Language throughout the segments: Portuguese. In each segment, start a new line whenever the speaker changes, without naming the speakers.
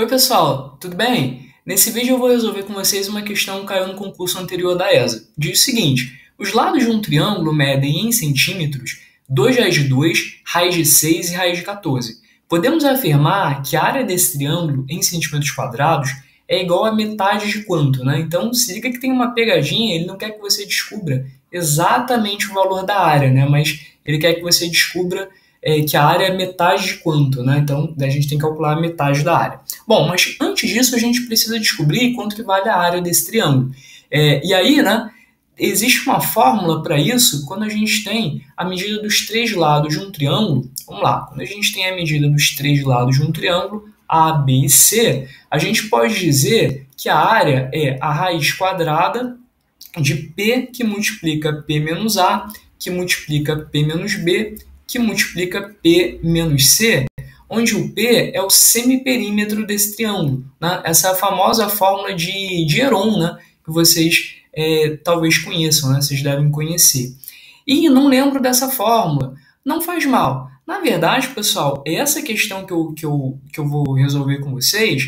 Oi, pessoal, tudo bem? Nesse vídeo eu vou resolver com vocês uma questão que caiu no concurso anterior da ESA. Diz o seguinte: os lados de um triângulo medem em centímetros 2 raiz de 2, raiz de 6 e raiz de 14. Podemos afirmar que a área desse triângulo em centímetros quadrados é igual a metade de quanto, né? Então se liga que tem uma pegadinha, ele não quer que você descubra exatamente o valor da área, né? Mas ele quer que você descubra que a área é metade de quanto, né? Então a gente tem que calcular a metade da área. Bom, mas antes disso a gente precisa descobrir quanto que vale a área desse triângulo. E aí, né, existe uma fórmula para isso quando a gente tem a medida dos três lados de um triângulo. Vamos lá, quando a gente tem a medida dos três lados de um triângulo, A, B e C, a gente pode dizer que a área é a raiz quadrada de P que multiplica P menos A, que multiplica P menos B, que multiplica P menos C, onde o P é o semiperímetro desse triângulo, né? Essa é a famosa fórmula de Heron, né? Que vocês talvez conheçam, né? Vocês devem conhecer. E não lembro dessa fórmula. Não faz mal. Na verdade, pessoal, essa questão que eu vou resolver com vocês,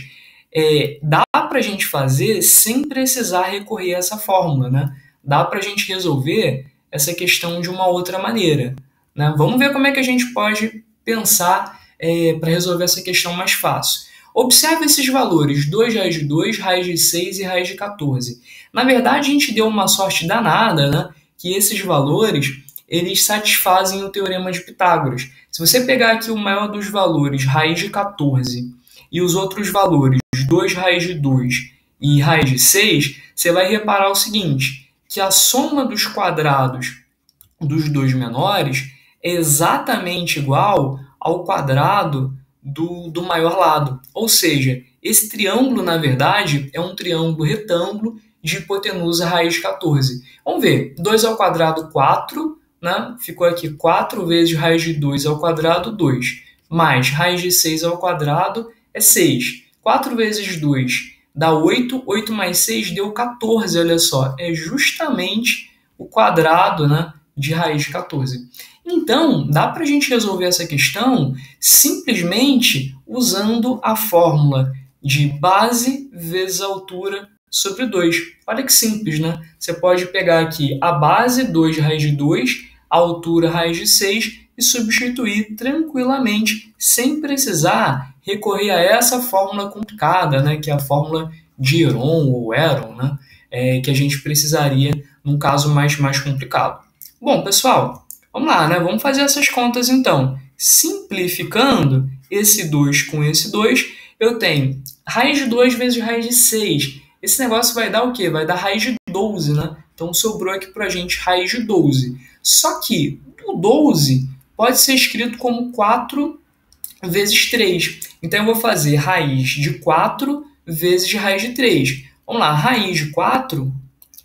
dá para a gente fazer sem precisar recorrer a essa fórmula, né? Dá para a gente resolver essa questão de uma outra maneira, né? Vamos ver como é que a gente pode pensar para resolver essa questão mais fácil. Observe esses valores, 2 raiz de 2, raiz de 6 e raiz de 14. Na verdade, a gente deu uma sorte danada, né? Que esses valores eles satisfazem o teorema de Pitágoras. Se você pegar aqui o maior dos valores, raiz de 14, e os outros valores, 2 raiz de 2 e raiz de 6, você vai reparar o seguinte, que a soma dos quadrados dos dois menores é exatamente igual ao quadrado do maior lado. Ou seja, esse triângulo, na verdade, é um triângulo retângulo de hipotenusa raiz de 14. Vamos ver, 2 ao quadrado, 4, né? Ficou aqui 4 vezes raiz de 2 ao quadrado, 2. Mais raiz de 6 ao quadrado é 6. 4 vezes 2 dá 8, 8 mais 6 deu 14, olha só. É justamente o quadrado, né, de raiz de 14. Então, dá para a gente resolver essa questão simplesmente usando a fórmula de base vezes altura sobre 2. Olha que simples, né? Você pode pegar aqui a base, 2 raiz de 2, a altura, raiz de 6, e substituir tranquilamente, sem precisar recorrer a essa fórmula complicada, né? Que é a fórmula de Heron ou Heron, né? Que a gente precisaria num caso mais complicado. Bom, pessoal, vamos lá, né? Vamos fazer essas contas então. Simplificando esse 2 com esse 2, eu tenho raiz de 2 vezes raiz de 6. Esse negócio vai dar o quê? Vai dar raiz de 12, né? Então sobrou aqui pra gente raiz de 12. Só que o 12 pode ser escrito como 4 vezes 3. Então eu vou fazer raiz de 4 vezes raiz de 3. Vamos lá, raiz de 4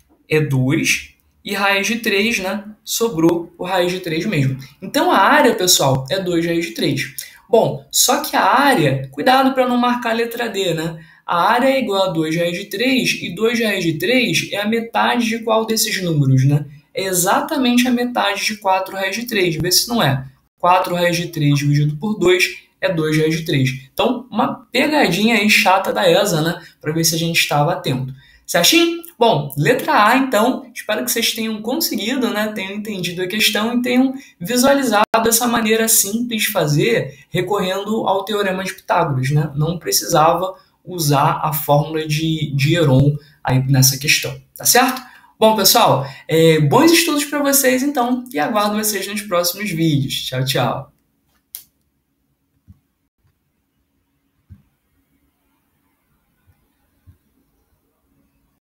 é 2 e raiz de 3, né? Sobrou o raiz de 3 mesmo. Então a área, pessoal, é 2 raiz de 3. Bom, só que a área, cuidado para não marcar a letra D, né? A área é igual a 2 raiz de 3 e 2 raiz de 3 é a metade de qual desses números, né? É exatamente a metade de 4 raiz de 3. Vê se não é. 4 raiz de 3 dividido por 2 é 2 raiz de 3. Então, uma pegadinha aí chata da ESA, né? Para ver se a gente estava atento. Certinho? Bom, letra A, então. Espero que vocês tenham conseguido, né? Tenham entendido a questão e tenham visualizado essa maneira simples de fazer, recorrendo ao teorema de Pitágoras, né? Não precisava usar a fórmula de Heron aí nessa questão, tá certo? Bom, pessoal, bons estudos para vocês, então, e aguardo vocês nos próximos vídeos. Tchau, tchau!